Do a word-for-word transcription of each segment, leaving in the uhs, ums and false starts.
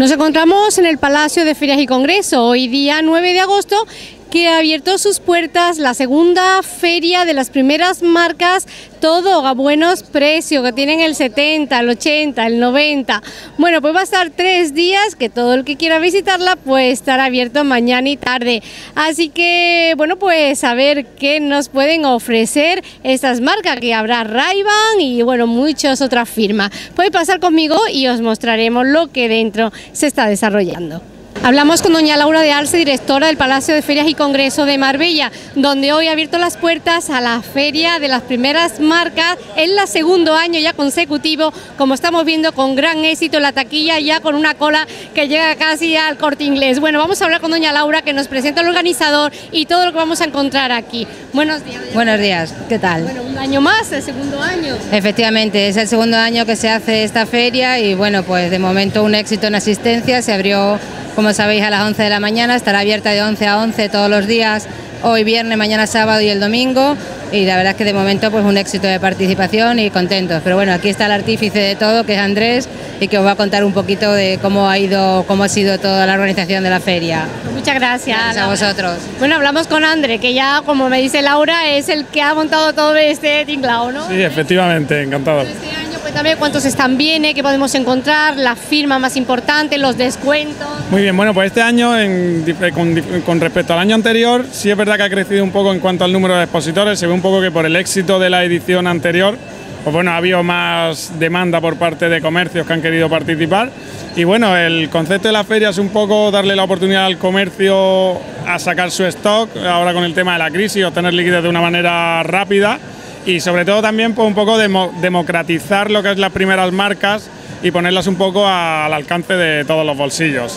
Nos encontramos en el Palacio de Ferias y Congreso, hoy día nueve de agosto, que ha abierto sus puertas la segunda feria de las primeras marcas, todo a buenos precios, que tienen el setenta, el ochenta, el noventa. Bueno, pues va a estar tres días, que todo el que quiera visitarla puede estar abierto mañana y tarde. Así que, bueno, pues a ver qué nos pueden ofrecer estas marcas, que habrá Ray-Ban y, bueno, muchas otras firmas. Podéis pasar conmigo y os mostraremos lo que dentro se está desarrollando. Hablamos con doña Laura de Arce, directora del Palacio de Ferias y Congreso de Marbella, donde hoy ha abierto las puertas a la feria de las primeras marcas en el segundo año ya consecutivo, como estamos viendo, con gran éxito en la taquilla, ya con una cola que llega casi al Corte Inglés. Bueno, vamos a hablar con doña Laura, que nos presenta el organizador y todo lo que vamos a encontrar aquí. Buenos días. Buenos días, ¿qué tal? Bueno, un año más, el segundo año. Efectivamente, es el segundo año que se hace esta feria y, bueno, pues de momento un éxito en asistencia. Se abrió, como sabéis, a las once de la mañana, estará abierta de once a once todos los días, hoy viernes, mañana sábado y el domingo, y la verdad es que de momento pues un éxito de participación y contentos. Pero bueno, aquí está el artífice de todo, que es Andrés, y que os va a contar un poquito de cómo ha ido, cómo ha sido toda la organización de la feria. Muchas gracias. Gracias a vosotros. Bueno, hablamos con Andrés, que ya, como me dice Laura, es el que ha montado todo este tinglao, ¿no? Sí, efectivamente, encantado. Este año, pues también, ¿cuántos están bien? ¿Qué podemos encontrar? ¿La firma más importante? ¿Los descuentos? Muy bien, bueno, pues este año, en, con, con respecto al año anterior, sí es verdad que ha crecido un poco en cuanto al número de expositores. Se ve un poco que por el éxito de la edición anterior, pues bueno, ha habido más demanda por parte de comercios que han querido participar. Y bueno, el concepto de la feria es un poco darle la oportunidad al comercio a sacar su stock, ahora con el tema de la crisis, obtener liquidez de una manera rápida, y sobre todo también pues un poco demo, democratizar lo que es las primeras marcas y ponerlas un poco a, al alcance de todos los bolsillos.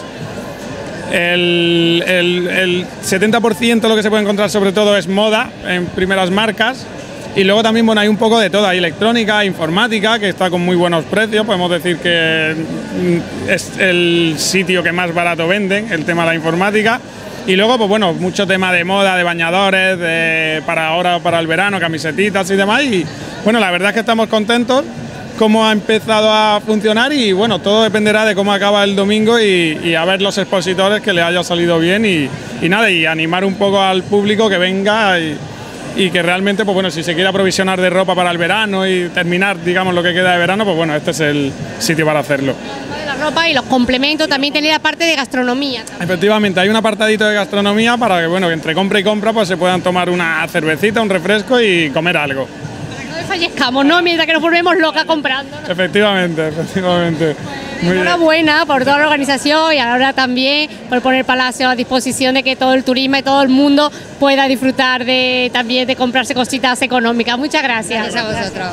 El, el, el setenta por ciento de lo que se puede encontrar sobre todo es moda en primeras marcas, y luego también, bueno, hay un poco de todo, hay electrónica, informática, que está con muy buenos precios. Podemos decir que es el sitio que más barato venden, el tema de la informática. Y luego, pues bueno, mucho tema de moda, de bañadores, de, para ahora, para el verano, camisetitas y demás. Y bueno, la verdad es que estamos contentos cómo ha empezado a funcionar, y bueno, todo dependerá de cómo acaba el domingo y, y a ver los expositores que le haya salido bien, y, y nada, y animar un poco al público que venga y, y que realmente, pues bueno, si se quiere aprovisionar de ropa para el verano y terminar, digamos, lo que queda de verano, pues bueno, este es el sitio para hacerlo. La ropa y los complementos, también tener la parte de gastronomía. Efectivamente, hay un apartadito de gastronomía para que, bueno, que entre compra y compra pues se puedan tomar una cervecita, un refresco y comer algo. Para que no desfallezcamos, ¿no? Mientras que nos volvemos locas comprando, ¿no? Efectivamente, efectivamente. Muy enhorabuena por toda la organización, y ahora también por poner el Palacio a disposición de que todo el turismo y todo el mundo pueda disfrutar de, también de comprarse cositas económicas. Muchas gracias. Gracias a vosotros.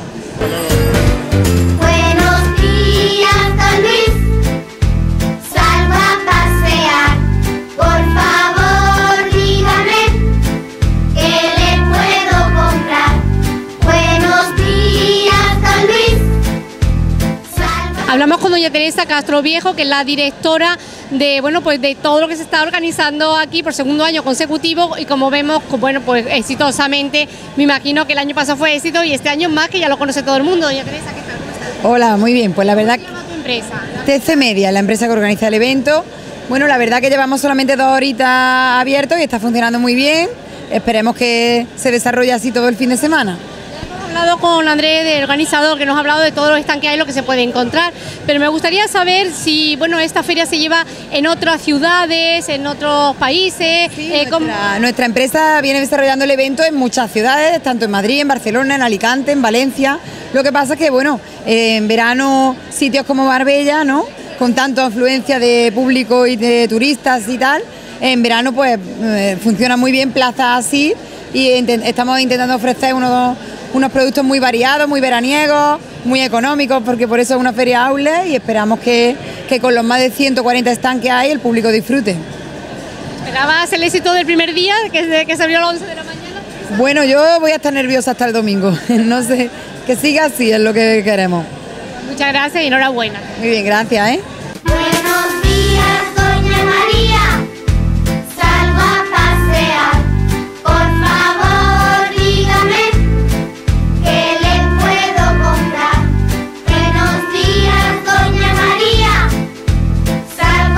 Buenos días, Don Luis. Salgo a pasear. Por favor, dígame qué le puedo comprar. Buenos días, Don Luis. Hablamos con doña Teresa Castro Viejo, que es la directora de, bueno, pues de todo lo que se está organizando aquí por segundo año consecutivo, y como vemos, bueno, pues exitosamente. Me imagino que el año pasado fue éxito y este año más, que ya lo conoce todo el mundo. Doña Teresa, ¿qué tal? ¿Cómo estás? Hola, muy bien, pues la verdad... ¿Cómo se llama tu empresa? T C Media, la empresa que organiza el evento. Bueno, la verdad que llevamos solamente dos horitas abiertos y está funcionando muy bien. Esperemos que se desarrolle así todo el fin de semana. He hablado con Andrés, del organizador, que nos ha hablado de todos los stands que hay, lo que se puede encontrar, pero me gustaría saber si, bueno, esta feria se lleva en otras ciudades, en otros países. Sí, eh, nuestra, ¿cómo? nuestra empresa viene desarrollando el evento en muchas ciudades, tanto en Madrid, en Barcelona, en Alicante, en Valencia. Lo que pasa es que, bueno, eh, en verano sitios como Marbella, ¿no?, con tanta afluencia de público y de turistas y tal, en verano pues eh, funciona muy bien plazas así, y int- estamos intentando ofrecer unos unos productos muy variados, muy veraniegos, muy económicos, porque por eso es una feria outlet, y esperamos que, que con los más de ciento cuarenta stands que hay el público disfrute. ¿Esperabas el éxito del primer día, que, que se abrió a las once de la mañana? Bueno, yo voy a estar nerviosa hasta el domingo, no sé, que siga así, es lo que queremos. Muchas gracias y enhorabuena. Muy bien, gracias, ¿eh? Buenos días, Doña María. Salgo a pasear. Por favor, dígame qué le puedo comprar. Buenos días, Doña María. Salgo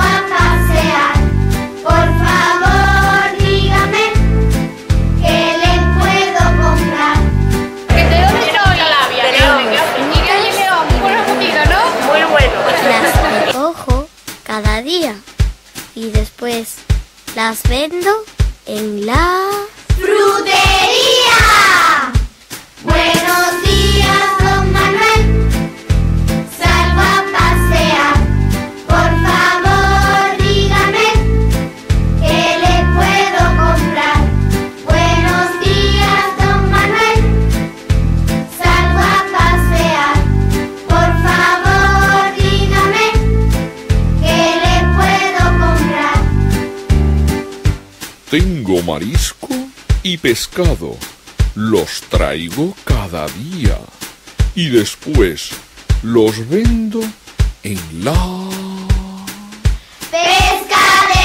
panadería y después las vendo en la frutería. Buenos días, don Manuel. Salgo a pasear. Por favor, dígame qué le puedo comprar. Buenos días, don Manuel. Salgo a pasear. Por favor, dígame qué le puedo comprar. Tengo marisco y pescado. Los traigo cada día y después los vendo en la pescadería.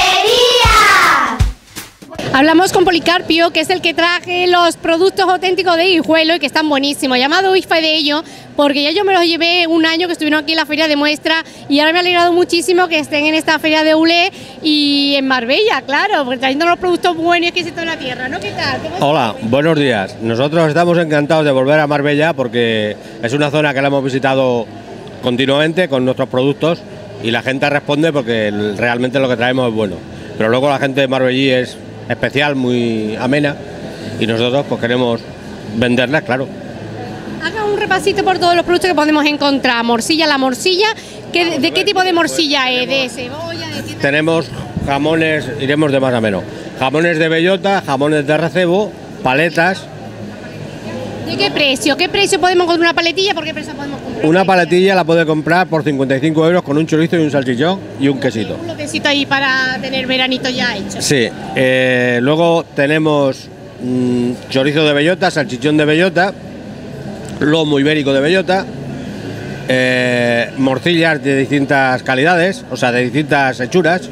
Hablamos con Policarpio, que es el que traje los productos auténticos de Guijuelo y que están buenísimos. Llamado doy fe de ello, porque ya yo me los llevé un año que estuvieron aquí en la feria de muestra y ahora me ha alegrado muchísimo que estén en esta feria de Ulé y en Marbella, claro, porque trayendo los productos buenos que existen en la tierra, ¿no? ¿Qué tal? ¿Cómo Hola, estáis? buenos días. Nosotros estamos encantados de volver a Marbella porque es una zona que la hemos visitado continuamente con nuestros productos y la gente responde porque el- realmente lo que traemos es bueno. Pero luego la gente de Marbellí es especial, muy amena y nosotros pues queremos venderlas, claro. Haga un repasito por todos los productos que podemos encontrar. Morcilla, la morcilla, ¿qué- ¿de qué tipo de morcilla es? ¿De cebolla? ¿De qué? Tenemos jamones, iremos de más a menos. Jamones de bellota, jamones de recebo, paletas. ¿De qué precio? ¿Qué precio podemos comprar una paletilla? ¿Por qué precio podemos comprar Una paletilla la puede comprar por cincuenta y cinco euros con un chorizo y un salchichón y un quesito. Un lotecito ahí para tener veranito ya hecho. Sí, eh, luego tenemos mm, chorizo de bellota, salchichón de bellota, lomo ibérico de bellota, eh, morcillas de distintas calidades, o sea, de distintas hechuras,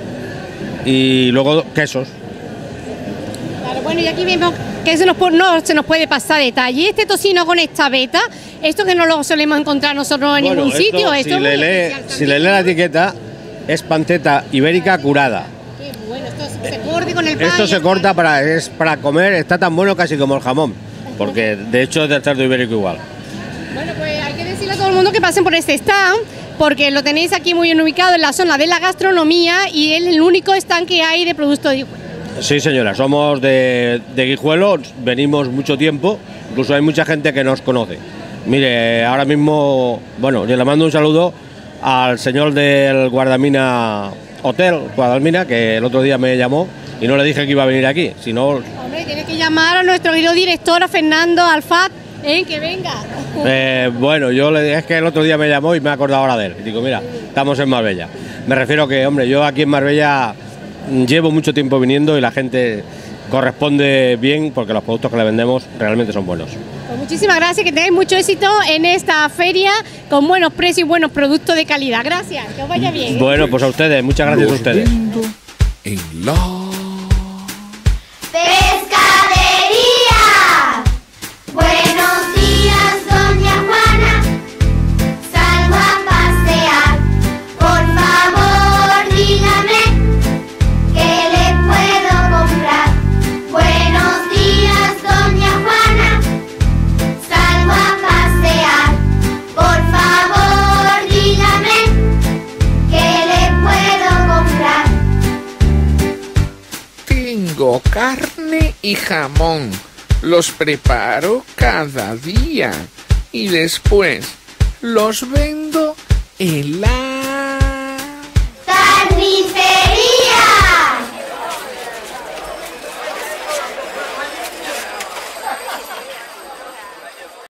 y luego quesos. Claro, bueno, y aquí vemos que se nos, pu- no se nos puede pasar detalle. Este tocino con esta beta, esto que no lo solemos encontrar nosotros en Bueno, ningún esto, sitio. si, Esto es le muy lee, especial si también. le lee la etiqueta, es panceta ibérica curada. Qué bueno, esto se corta con el pan. Esto y se el corta pan. para, es para comer, está tan bueno casi como el jamón, porque de hecho es del cerdo ibérico igual. Bueno, pues hay que decirle a todo el mundo que pasen por este stand, porque lo tenéis aquí muy bien ubicado en la zona de la gastronomía y es el único stand que hay de productos de Guijuelo. Sí, señora, somos de, de Guijuelo, venimos mucho tiempo, incluso hay mucha gente que nos conoce. Mire, ahora mismo, bueno, yo le mando un saludo al señor del Guardamina Hotel, Guadalmina, que el otro día me llamó y no le dije que iba a venir aquí, sino, Hombre, tienes que llamar a nuestro querido director, a Fernando Alfat, eh, que venga. eh, bueno, yo le dije, es que el otro día me llamó y me he acordado ahora de él. Y digo, mira, estamos en Marbella. Me refiero que, hombre, yo aquí en Marbella llevo mucho tiempo viniendo y la gente corresponde bien porque los productos que le vendemos realmente son buenos. Pues muchísimas gracias, que tengáis mucho éxito en esta feria con buenos precios y buenos productos de calidad. Gracias, que os vaya bien. ¿eh? Bueno, pues a ustedes, muchas gracias a los ustedes. vendo en la Pescadería. Buenos días, doña Juana. Salgo a pasear. Por favor, dígame qué le puedo comprar. Buenos días, doña Juana. Salgo a pasear. Por favor, dígame qué le puedo comprar. Tengo carne y jamón. Los preparo cada día y después los vendo en la